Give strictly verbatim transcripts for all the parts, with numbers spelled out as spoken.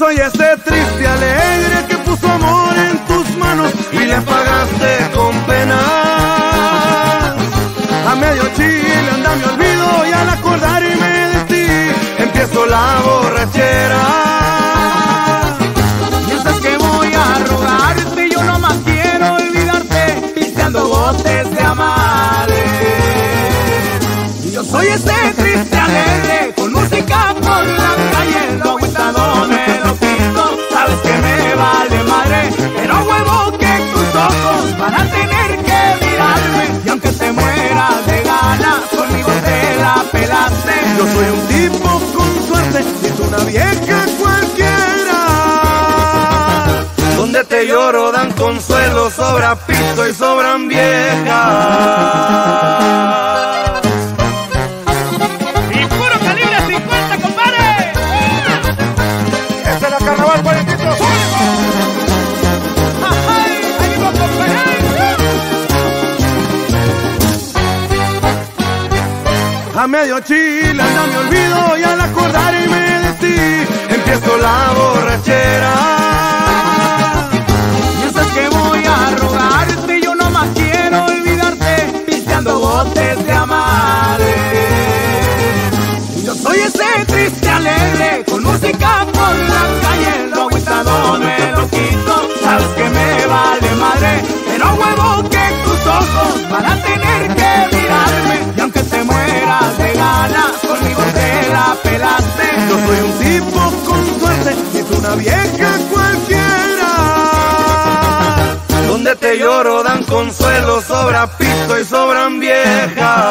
soy ese triste alegre que puso amor en tus manos y le pagaste con pena. A medio chile anda mi olvido y al acordarme de ti empiezo la borrachera. Piensas que voy a rogarte, yo nomás quiero olvidarte, pisteando botes de amare. Yo soy ese triste alegre con música por la calle, lo aguantado me lo quito, sabes que me vale madre, pero huevo que tus ojos van a tener que mirarme, y aunque te mueras de ganas, conmigo te la pelaste. Yo soy un tipo con suerte, es una vieja cualquiera, donde te lloro dan consuelo, sobra pito y sobran viejas. A medio chile anda mi olvido y al acordarme de ti empiezo la borrachera. Piensas que voy a rogarte, yo nomás quiero olvidarte, pisteando botes de amare. Yo soy ese triste alegre con música por la calle, lo aguantado me lo quito, sabes que me vale madre, pero huevo que tus ojos van a tener que mirarme, y aunque te mueras de ganas, conmigo te la pelaste. Yo soy un tipo con suerte, es una vieja cualquiera, donde te lloro dan consuelo, sobra pito y sobran viejas.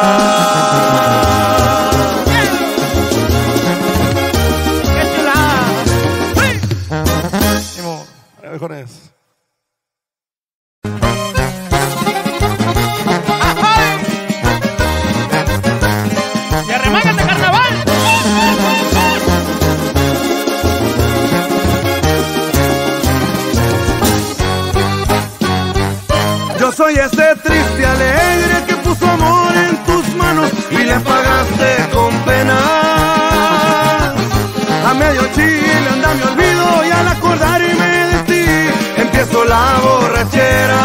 Mejores. ¡Y arremángate, carnaval! Yo soy ese triste alegre que puso amor en tus manos y le pagaste con pena. A medio chile anda mi olvido y al acordarme de ti empiezo la borrachera.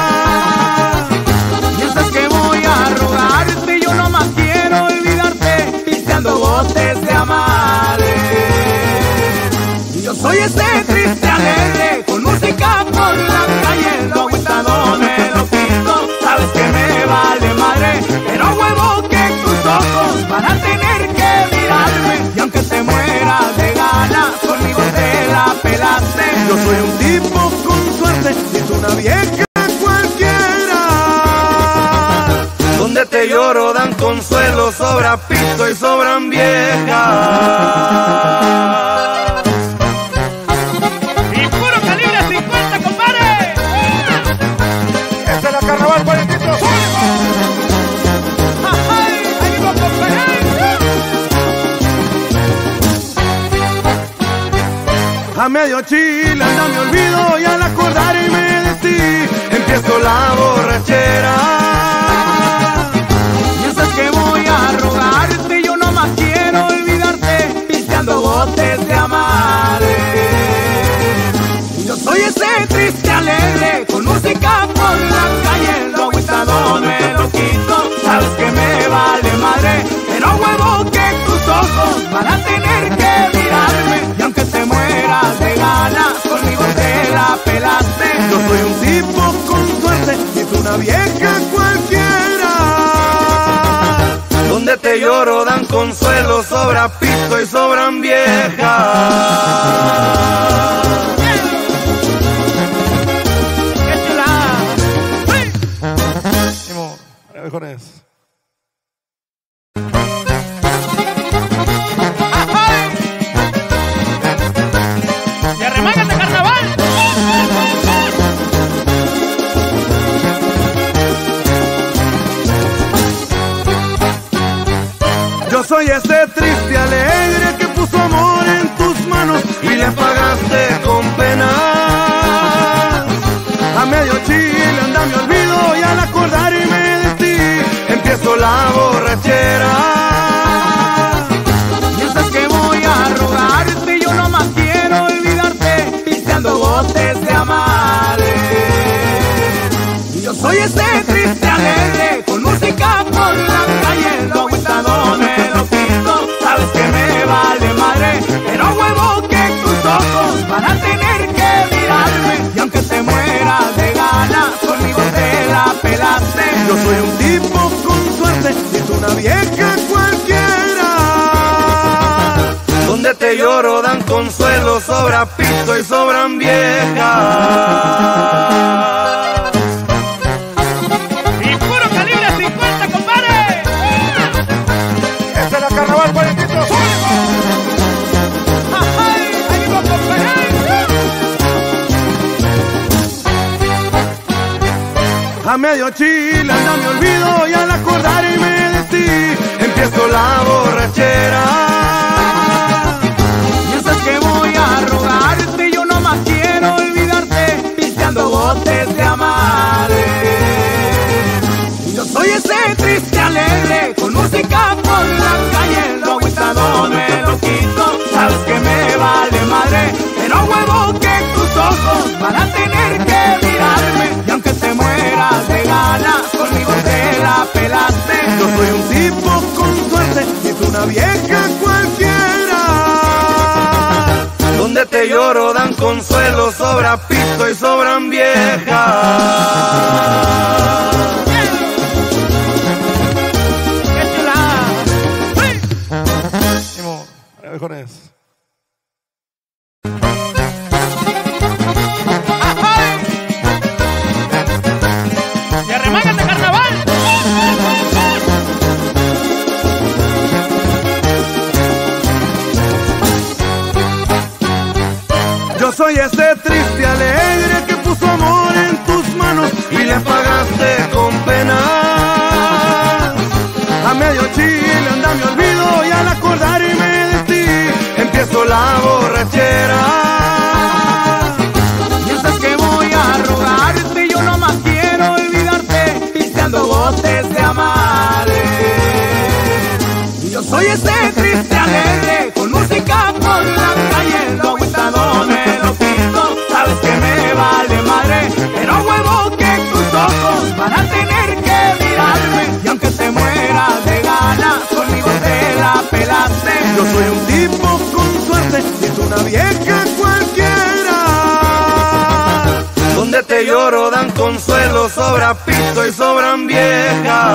Piensas que voy a rogarte, yo nomás quiero olvidarte, pisteando botes de amare. Yo soy ese triste alegre con música por la calle, lo aguantado me lo quito, sabes que me vale madre, pero huevo que tus ojos van a tener que mirarme, y aunque te mueras de ganas, conmigo te la pelaste. Yo soy un tipo con suerte, es una vieja cualquiera, donde te lloro dan consuelo, sobra pito y sobran viejas. ¡Y puro calibre cincuenta, compadre! ¡Esta es la Carnaval cuarenta! A medio chile anda mi olvido y al acordarme de ti empiezo la borrachera. Piensas que voy a rogarte, yo nomás quiero olvidarte, pisteando botes de amare. Yo soy ese triste alegre con música por la calle, lo aguantado me lo quito, sabes que me vale madre, pero huevo que tus ojos van a tener que mirarme, y aunque te mueras de ganas, conmigo te la pelaste. Yo soy un tipo con suerte, es una vieja cualquiera, donde te lloro dan consuelo, sobra pito y sobran viejas. Mejores. ¡Y arremángate, carnaval! Yo soy ese triste alegre que puso amor en tus manos y le pagaste con pena. A medio chile anda mi olvido y al acordarme de ti empiezo la borrachera. Piensas que voy a rogarte, yo nomás quiero olvidarte, consuelo, sobra pito y sobran viejas. Y puro calibre cincuenta, compadre. Esta es la Carnaval cuarentito. A medio chile anda me olvido y al acordarme de ti empiezo la borrachera. Piensas que voy a rogarte, yo nomás quiero olvidarte, pisteando botes de amare. Yo soy ese triste alegre, con música por la calle, lo agüitado me lo quito, sabes que me vale madre, pero huevo que tus ojos van a tener que mirarme, y aunque te mueras de ganas, conmigo te la pelaste. Yo soy un tipo con suerte y tú una vieja cualquiera. Donde te lloro dan consuelo, sobra pito y sobran viejas. Mejores. ¡Y arremángate, carnaval! Yo soy ese triste alegre que puso amor en tus manos y le pagaste con pena. A medio chile anda me olvido y al acordarme de ti empiezo la borrachera. Piensas que voy a rogarte, yo nomás quiero olvidarte, pisteando botes de amare. Yo soy ese triste alegre, con música por la calle, lo agüitado me lo quito, sabes que me vale madre, pero huevo que tus ojos van a tener que mirarme, y aunque te mueras de ganas, conmigo te la pelaste. Yo soy un tipo con suerte y tú una vieja cualquiera. Donde te lloro dan consuelo, sobra pito y sobran viejas.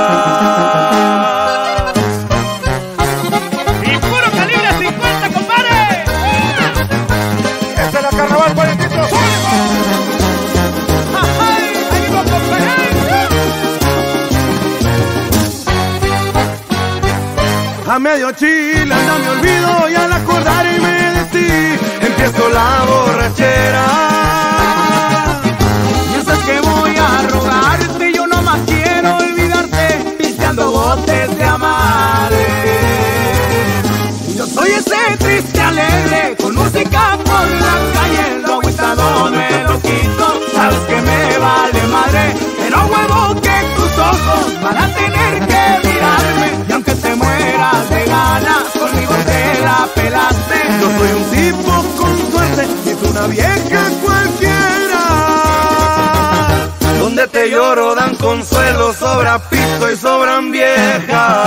Y puro calibre cincuenta, compadre. Esta es la Carnaval cuarentito. A medio chile anda me olvido y al acordarme de ti empiezo la borrachera. Piensas que voy a rogarte, yo nomás quiero olvidarte, pisteando botes de amare. Yo soy ese triste alegre, con música por la calle, lo agüitado me lo quito, sabes que me vale madre, pero huevo que tus ojos van a tener que mirarme, y aunque te mueras de ganas, conmigo te la pelaste. Yo soy un tipo con suerte y tú una vieja cualquiera. Donde te lloro dan consuelo, sobra pito y sobran viejas.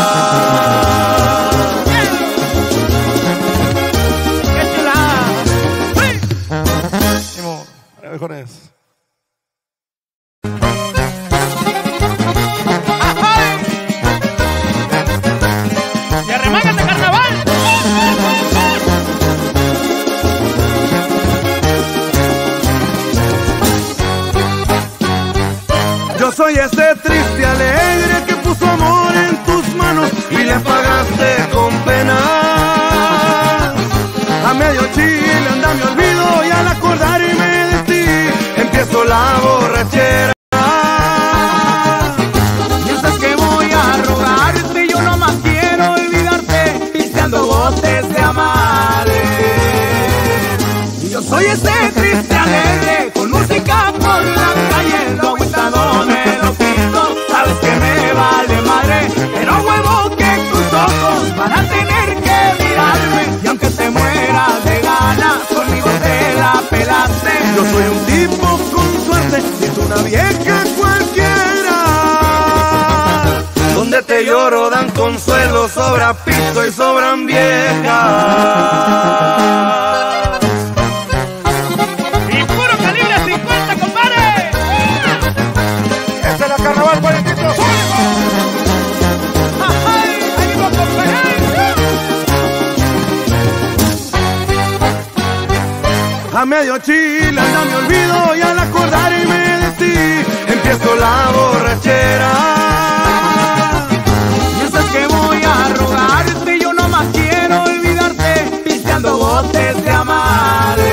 Mejores. ¡Y arremángate, carnaval! Yo soy ese triste alegre que puso amor en tus manos y le pagaste con pena. A medio chile anda me olvido y al acordarme de ti empiezo la borrachera. Piensas que voy a rogarte, yo nomás quiero olvidarte, pisteando botes de amare. Yo soy ese triste alegre, con música por la calle, lo agüitado me lo quito, sabes que me vale madre, pero huevo que tus ojos van a tener que mirarme, y aunque te mueras de ganas, conmigo te la pelaste. Yo soy un tipo con suerte y tú una vieja cualquiera. Donde te lloro dan consuelo, sobra pito y sobran viejas. Y puro calibre cincuenta, compadre. Esta es la Carnaval cuarentito. A medio chile anda mi olvido y al acordarme de ti empiezo la borrachera. Piensas que voy a rogarte, yo nomás quiero olvidarte, pisteando botes de amare.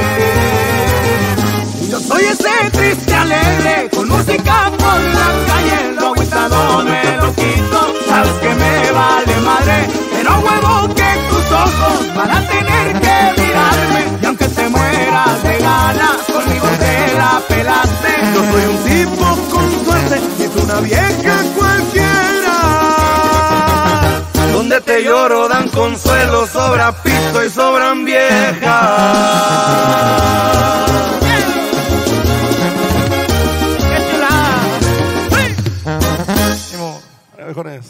Yo soy ese triste alegre, con música por las calles, lo agüitado me lo quito, sabes que me vale madre, pero huevo que tus ojos van a tener que mirarme, y aunque te mueras de ganas, conmigo te la pelaste. Yo soy un tipo con suerte y tú una vieja cualquiera, donde te lloro dan consuelo, sobra pisto y sobran viejas. Mejores.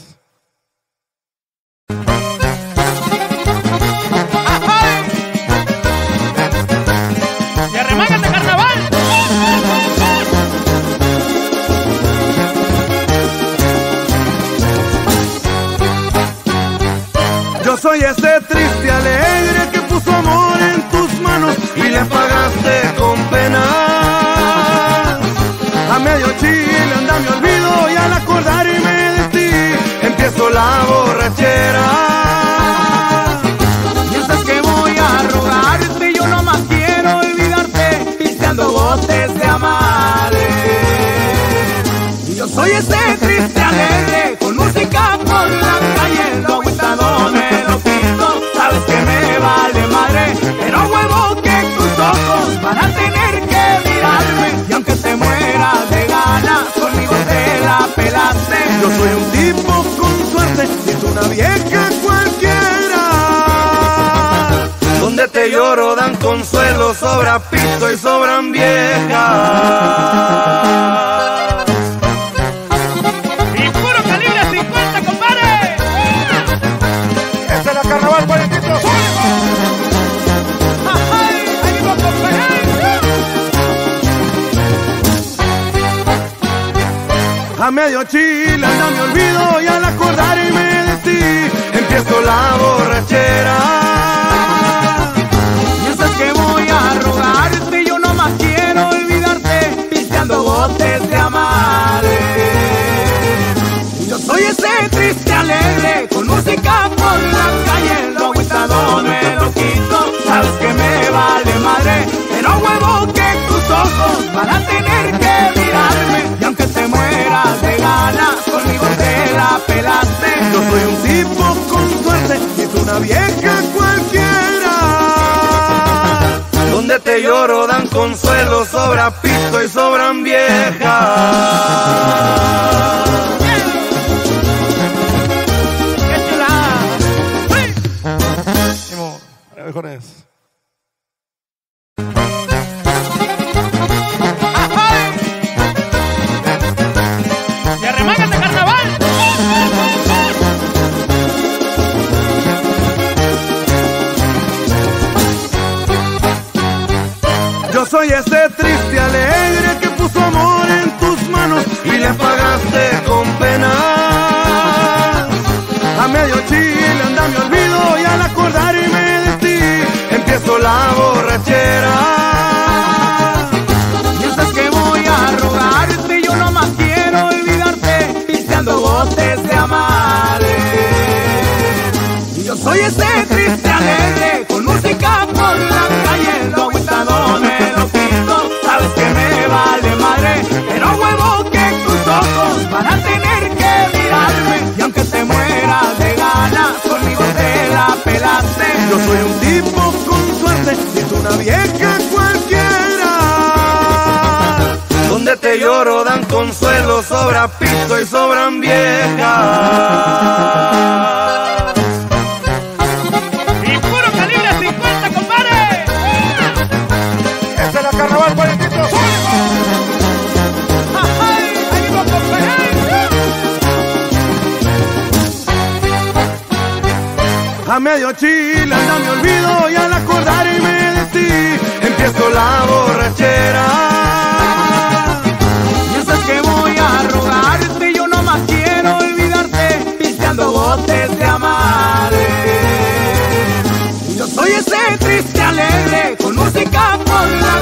¡Y arremángate, carnaval! Yo soy ese triste alegre que puso amor en tus manos y le pagaste con pena. A medio chile anda mi olvido y al acordarme de ti empiezo la borrachera. Piensas que voy a rogarte, yo nomás quiero olvidarte, pisteando botes de amare. Y yo soy ese triste alegre, con música por las calles, lo agüitado me lo quito, sabes que me vale madre, pero huevo que tus ojos van a tener que mirarme, y aunque te mueras de ganas, conmigo te la pelaste. Yo soy un tipo con suerte y tú una vieja cualquiera, donde te lloro dan consuelo, sobra pisto y sobran viejas. ¡Y puro calibre cincuenta, compadre! Esta es la Carnaval cuarentito. ¡Ay, ahí mismo, compadre! A medio chile anda mi olvido y al acordarme de ti empiezo la borrachera. Piensas que voy a rogarte, yo nomás quiero olvidarte, pisteando botes de amare. Yo soy ese triste alegre, con música por las calles, lo agüitado me lo quito, sabes que me vale madre, pero huevo que tus ojos van a tener que mirarme, y aunque te mueras de ganas, conmigo te la pelaste. Yo soy un tipo con suerte y tú una vieja cualquiera, donde te lloro dan consuelo, sobra pisto y sobran viejas. Mejores. ¡Y arremángate, carnaval! Yo soy ese triste alegre que puso amor en tus manos y le pagaste con pena. A medio chile anda mi olvido y al acordarme de ti empiezo la borrachera. Piensas que voy a rogarte, yo nomás quiero olvidarte, pisteando botes de amare. Y yo soy ese triste alegre, con música por las calles, lo agüitado me lo quito, sabes que me vale madre, pero huevo que tus ojos van a tener que mirarme, y aunque te mueras de ganas, conmigo te la pelaste. Yo soy un tipo con suerte y tú una vieja cualquiera, donde te lloro dan consuelo, sobra pisto y sobran viejas. ¡Y puro calibre cincuenta, compadre! Esta es la Carnaval cuarentito. ¡Ay, ahí mismo, compadre! A medio chile anda mi olvido y al acordarme de ti empiezo la borrachera. Piensas que voy a rogarte, yo nomás quiero olvidarte, pisteando botes de amare. Yo soy ese triste alegre, con música por la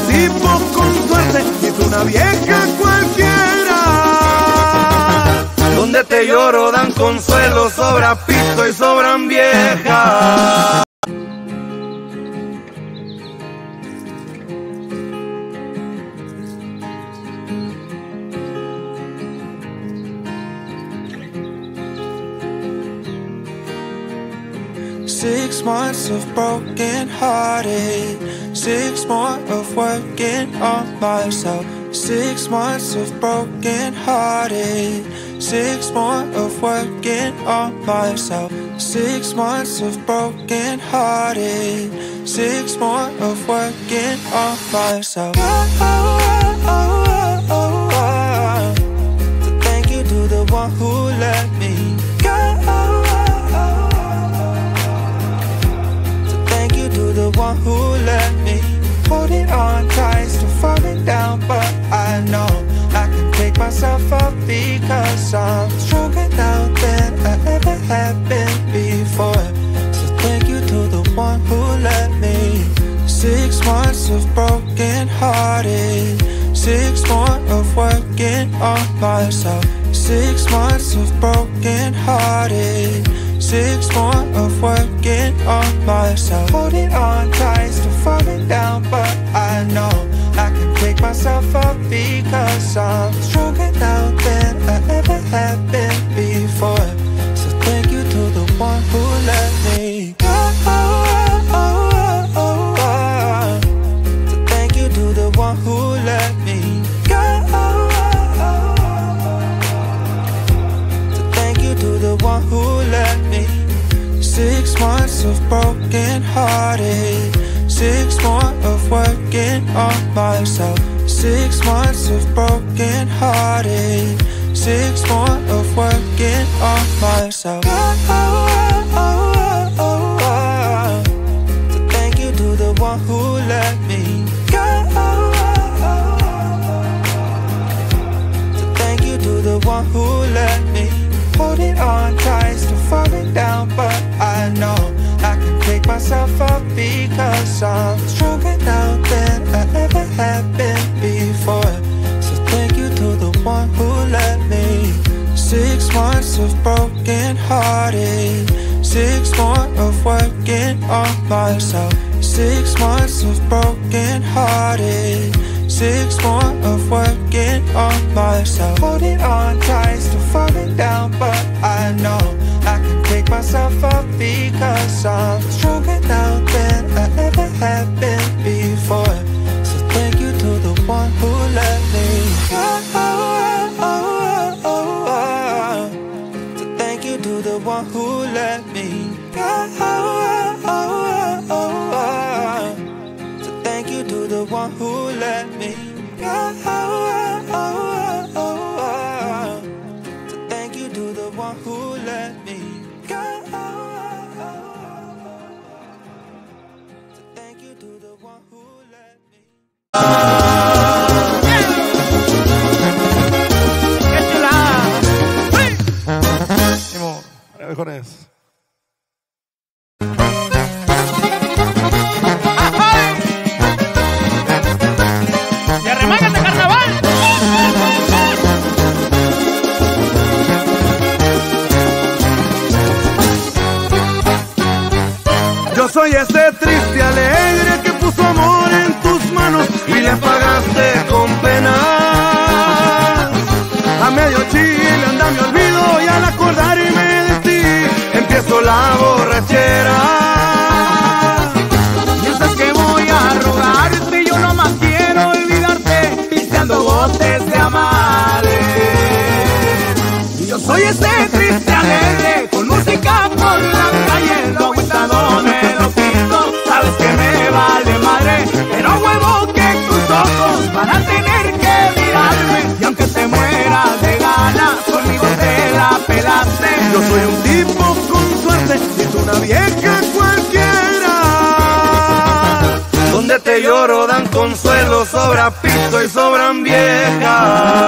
tipo con suerte, ni tú una vieja cualquiera. Donde te lloro dan consuelo, sobra pisto y sobran viejas. Six months of broken hearted, six more of working on myself. Six months of broken hearted, six more of working on myself. Six months of broken hearted, six more of working on myself. Oh, oh, oh, oh, oh. So thank you to the one who let me go. To the one who let me holding on tight, still falling down, but I know I can pick myself up because I'm stronger now than I ever have been before. So thank you to the one who let me. Six months of broken hearted, six more of working on myself. Six months of broken hearted, six more of working on myself. Holding on tight, still falling down, but I know I can pick myself up because I'm stronger now than I ever have been before. So thank you to the one who let me go. So thank you to the one who let me go. So thank you to the one who let me. Six months of broken hearted, six more of working on myself. Six months of broken hearted, six more of working on myself. Oh, oh, oh, oh, oh. So thank you to the one who let me go. So thank you to the one who let me. Holding on tight, still falling down, but I know I can pick myself up because I'm stronger now than I ever have been before. So thank you to the one who let me. Six months of broken hearted, six more of working on myself. Six months of broken hearted, six more of working on myself. Holding on tight, still falling down, but I know I can pick myself up because I'm stronger now than I ever have been before. So thank you to the one who let me go. So thank you to the one who let me go. So thank you to the one who let me go. So thank you to the one who let me go. So thank you to the one who let me. Con eso. ¡Y arremángate, carnaval! Yo soy ese triste alegre que puso amor en tus manos y le pagaste con pena. A medio chile anda mi olvido y al acordarme de ti empiezo la borrachera. Piensas que voy a rogarte, yo nomás quiero olvidarte, pisteando botes de amare. Yo soy ese triste alegre, con música por la calle, lo aguantado me lo quito, sabes que me vale madre, pero huevo que tus ojos van a tener que mirarme, y aunque te mueras de ganas, conmigo te la pelaste. Yo soy un tipo con suerte y tú una vieja cualquiera. Donde te lloro dan consuelo, sobra pisto y sobran viejas.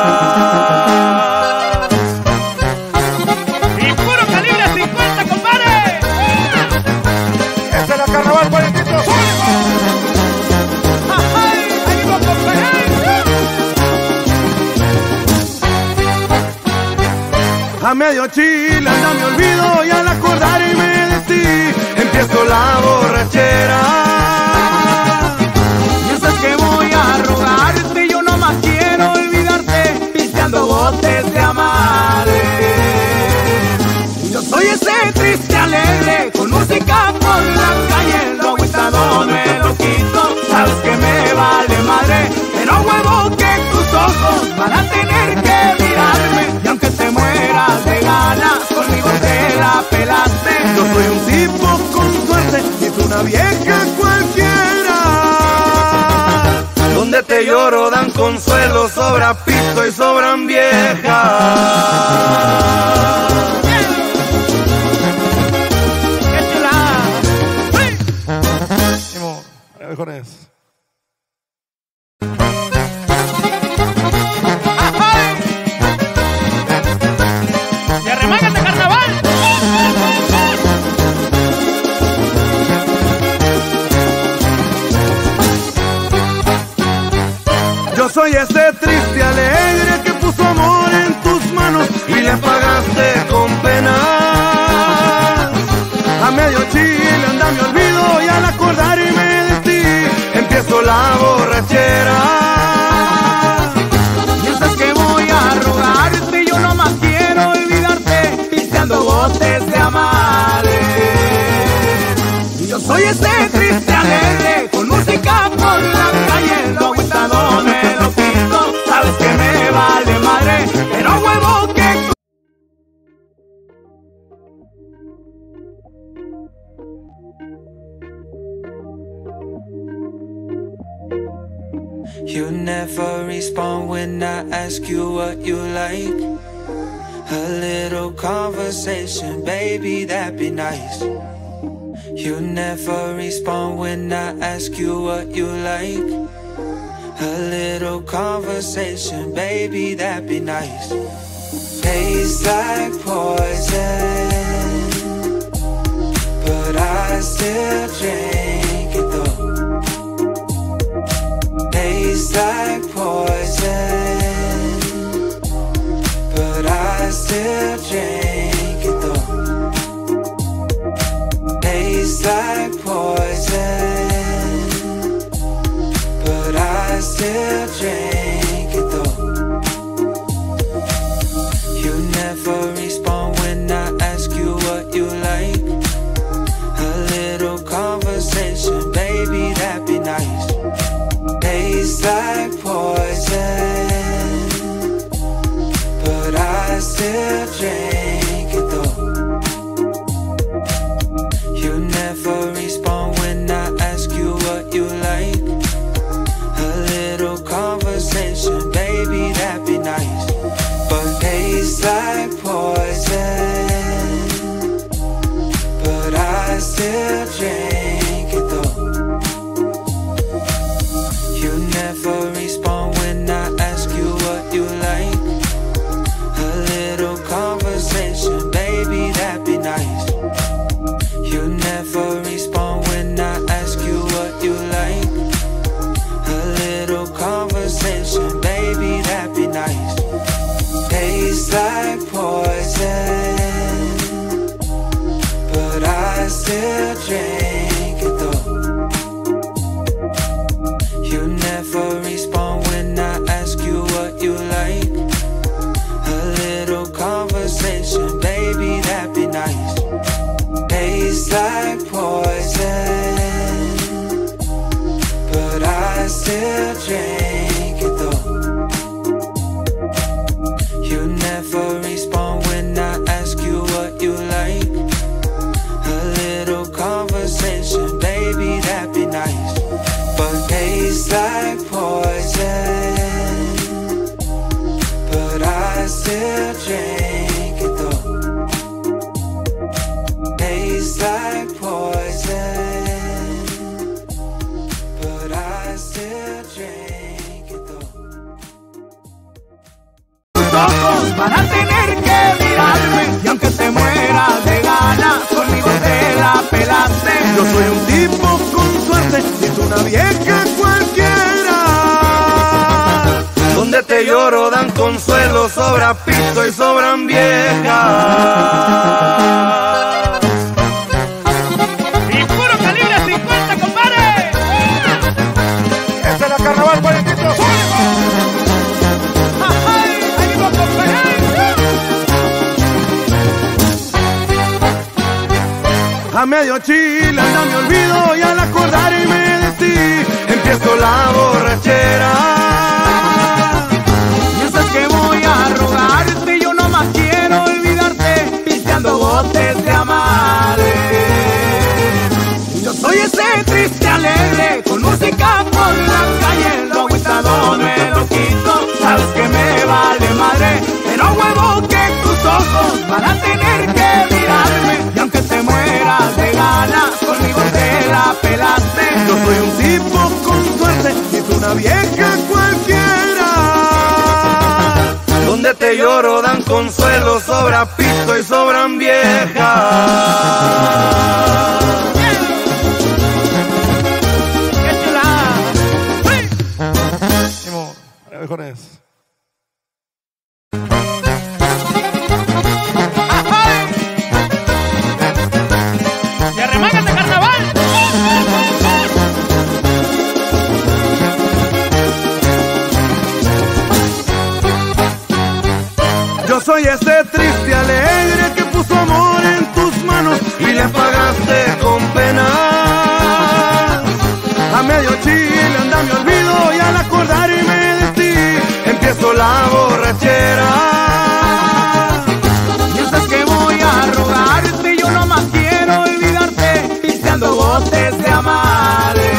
Y puro calibre cincuenta, compadre. Esta es la Carnaval, cuarentitos. ¡Ay, ay, A medio chile anda mi olvido y al acordarme de ti empiezo la borrachera. Piensas que voy a rogarte, yo nomás quiero olvidarte, pisteando botes de amare. Yo soy ese triste alegre, con música por la calle, lo agüitado me lo quito, sabes que me vale madre, pero huevo que tus ojos van a tener que mirarme, y aunque te mueras de ganas, conmigo te la pelaste. Yo soy un tipo con suerte, y es una vieja cualquiera. Donde te lloro dan consuelo, sobra pisto y sobran viejas. Mejores. ¡Y arremángate, carnaval! Yo soy ese triste alegre que puso amor en tus manos y le pagaste con pena. A medio chile anda mi olvido y al acordarme de ti empiezo la borrachera. Piensas que voy a rogarte, yo nomás quiero olvidarte, pisteando botes de amare. Yo soy ese triste alegre, con música por la calle, lo agüitado me lo quito, sabes que me vale madre, pero huevo que... You never respond when I ask you what you like. A little conversation, baby, that'd be nice. You never respond when I ask you what you like. A little conversation, baby, that'd be nice. Tastes like poison, but I still drink it though. Tastes like poison, but I still drink it though. Tastes like poison, but I still drink it though. You never respond when I ask you what you like. A little conversation, baby, that'd be nice. Tastes like poison, but I still drink it though. You never respond when I ask you what you like. A little conversation, baby, that'd be nice. But tastes like poison, but I still drink it though. You never respond when I ask you what you like. A little conversation, baby, that'd be nice. You never respond when I ask you what you like. A little conversation, baby, that'd be nice. Tastes like poison, but I still drink it though. You never respond when I ask you what you like. A little conversation, baby, that'd be nice. Tastes like poison, but I still drink it though. You never respond when I ask you what you like. A little conversation, baby, that'd be nice. But tastes like poison, but I still drink it though. Tastes like poison, but I still drink it though. Tus ojos van a tener que mirarme, y aunque te mueras de ganas, conmigo te la pelaste. Yo soy un tipo con suerte, y es una vieja cualquiera. Donde donde te lloro dan consuelo, sobra pisto y sobran viejas. Y puro calibre cincuenta, compadre. Esta es la Carnaval cuarentitos. A medio chile anda mi olvido y al acordarme de ti empiezo la borrachera. Piensas que voy a rogarte, yo nomás quiero olvidarte, pisteando botes de amare. Yo soy ese triste alegre, con música por la calle, lo agüitado me lo quito, sabes que me vale madre, pero huevo que tus ojos van a tener que mirarme, y aunque te mueras de ganas, conmigo te la pelaste. Yo soy un tipo con suerte y tú una vieja cualquiera, donde te lloro dan consuelo, sobra pisto y sobran viejas. Mejores. ¡Y arremángate, carnaval! Yo soy ese triste alegre que puso amor en tus manos y le pagaste con pena. A medio chile anda mi olvido y al acordarme de ti empiezo la borrachera. Piensas que voy a rogarte, yo nomás quiero olvidarte, pisteando botes de amare.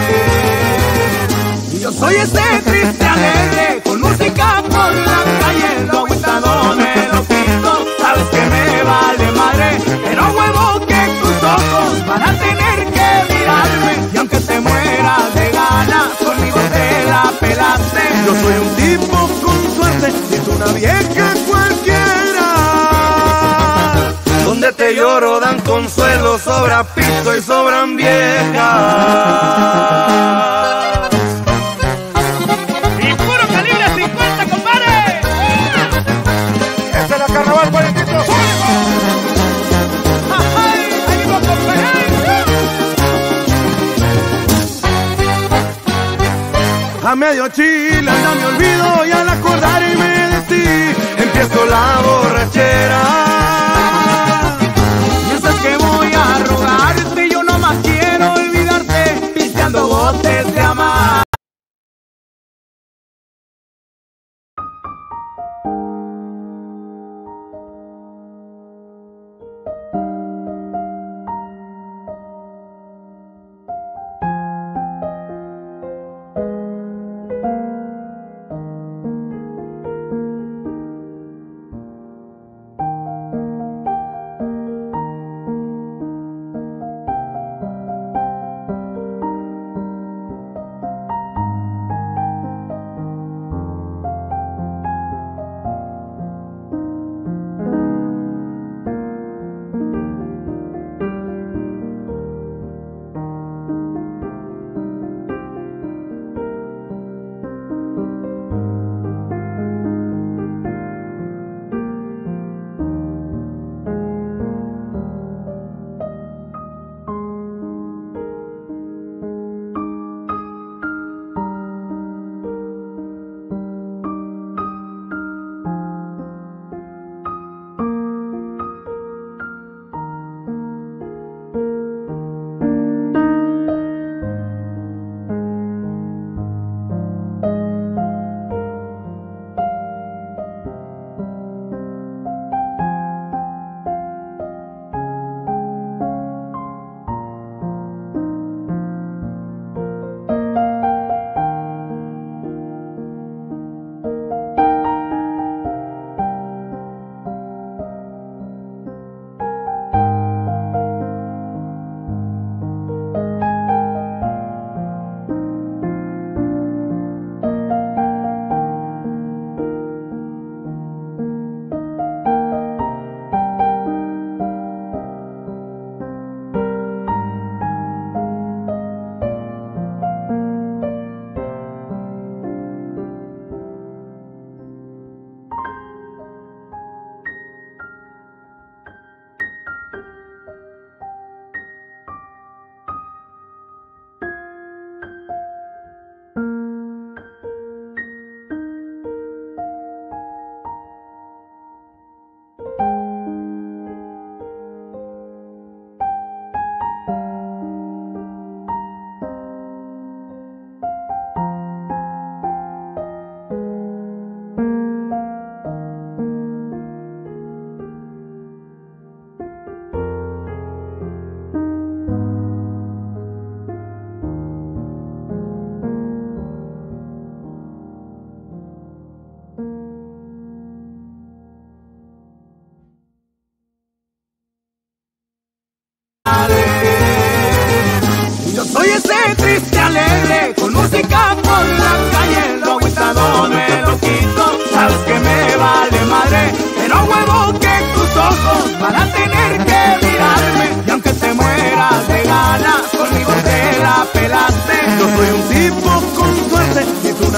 Yo soy ese triste alegre, con música por la calle, lo agüitado me lo quito, sabes que me vale madre, pero huevo que tus ojos van a tener que mirarme, y aunque te mueras de ganas, conmigo te la pelaste. Yo soy un tipo con suerte y tú una vieja cualquiera, donde te lloro dan consuelo, sobra pisto y sobran viejas. Y puro calibre cincuenta, compadre. Esta es la Carnaval cuarentitos. A medio chile anda mi olvido y al acordarme de ti empiezo la borrachera. Piensas que voy a rogarte, yo nomás quiero olvidarte, pisteando botes de amar.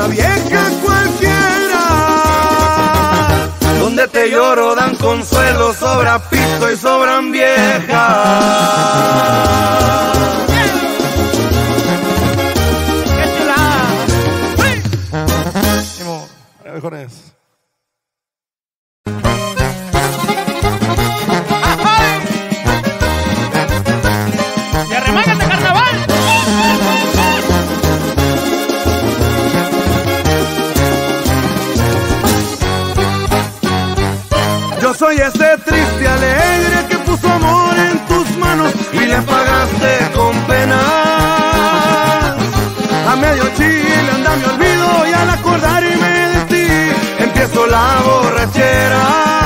una vieja cualquiera. Donde te lloro dan consuelo, sobra pisto y sobran viejas. Mejores. ¡Y arremángate, carnaval! Yo soy ese triste alegre que puso amor en tus manos y le pagaste con pena. A medio chile anda mi olvido y al acordarme de ti empiezo la borrachera.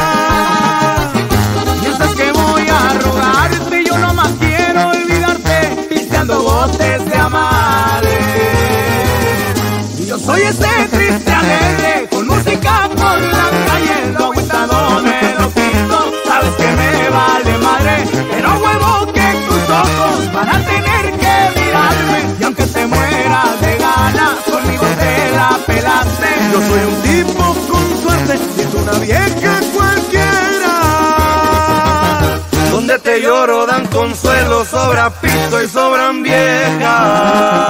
Piensas que voy a rogarte, yo nomás quiero olvidarte, pisteando botes de amare. Yo soy ese triste alegre, con música por la calle, lo aguantado me lo quito, sabes que me vale madre, pero huevo que tus ojos van a tener que mirarme, y aunque te mueras de ganas, conmigo te la pelaste. Yo soy un tipo con suerte y es una vieja cualquiera. Donde te lloro dan consuelo, sobra pisto y sobran viejas.